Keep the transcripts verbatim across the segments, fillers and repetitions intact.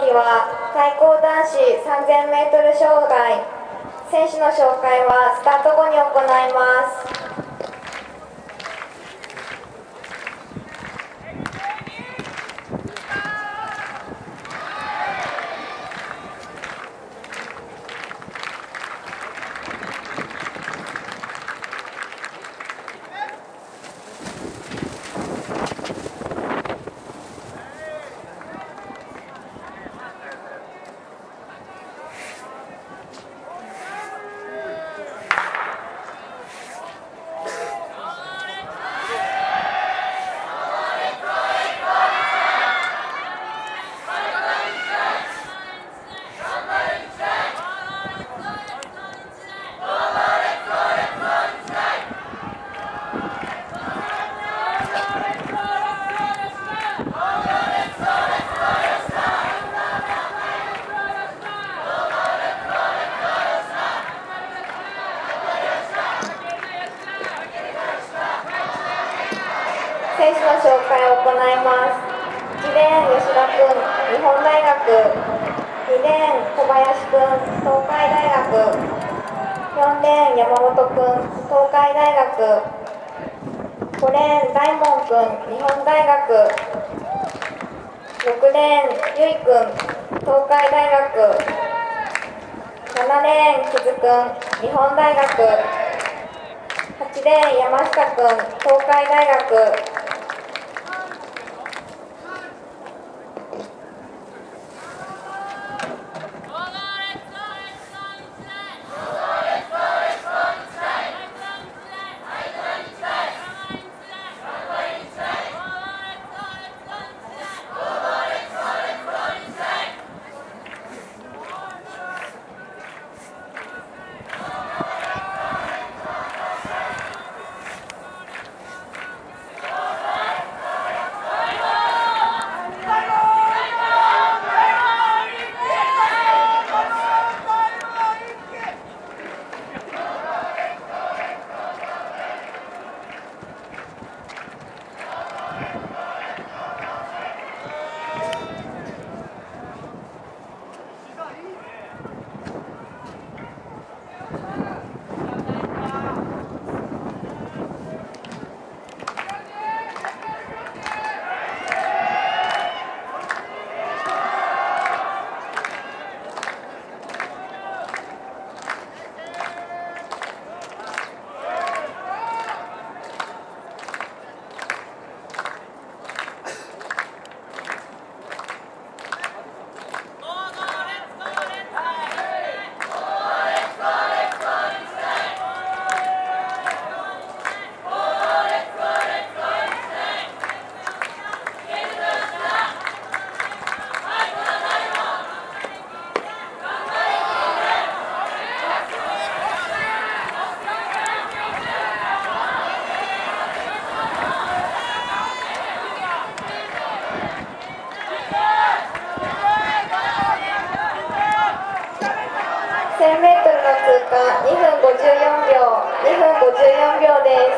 競技は対抗男子 さんぜんメートル 障害。選手の紹介はスタート後に行います。選手の紹介を行います。いちレーン吉田君、日本大学。にレーン小林君、東海大学。よんレーン山本君、東海大学。ごレーン大門君、日本大学。ろくレーンゆい君、東海大学。ななレーン木津君、日本大学。はちレーン山下君、東海大学。せんメートルの通過にふんごじゅうよんびょう、にふんごじゅうよんびょうです。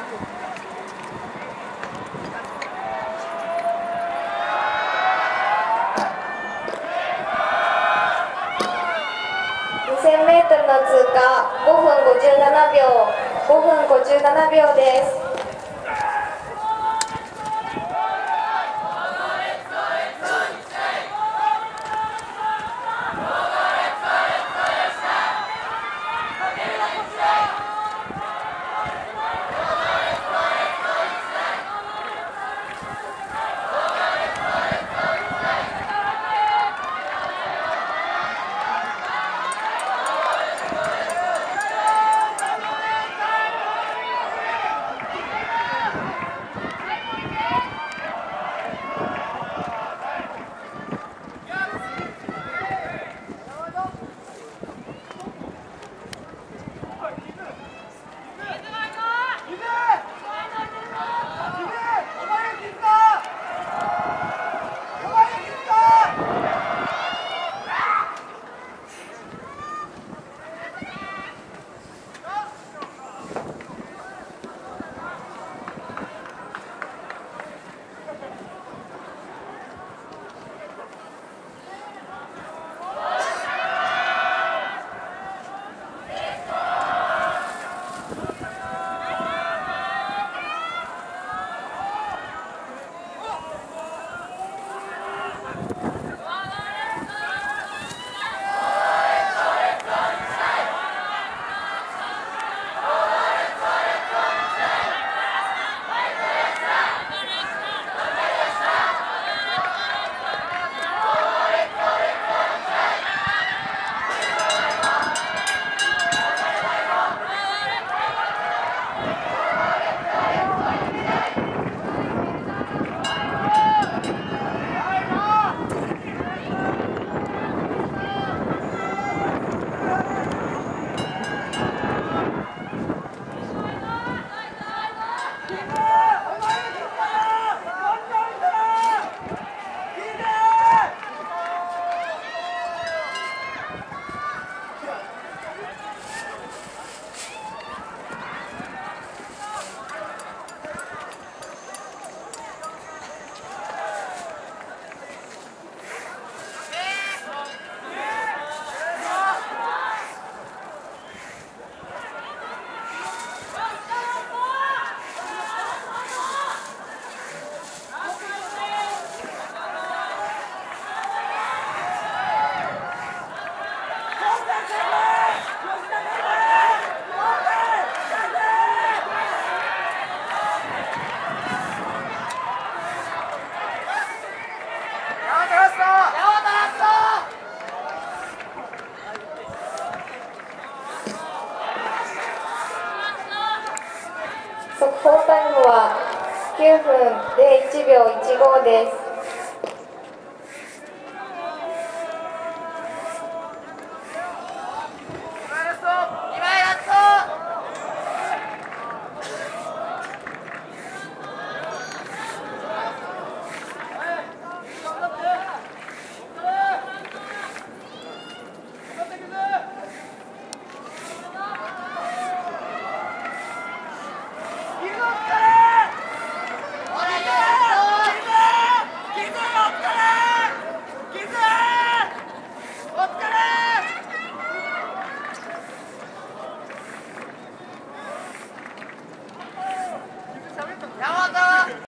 にせんメートルの通過ごふんごじゅうななびょう、ごふんごじゅうななびょうです。速報タイムはきゅうふんぜろいちびょういちごです。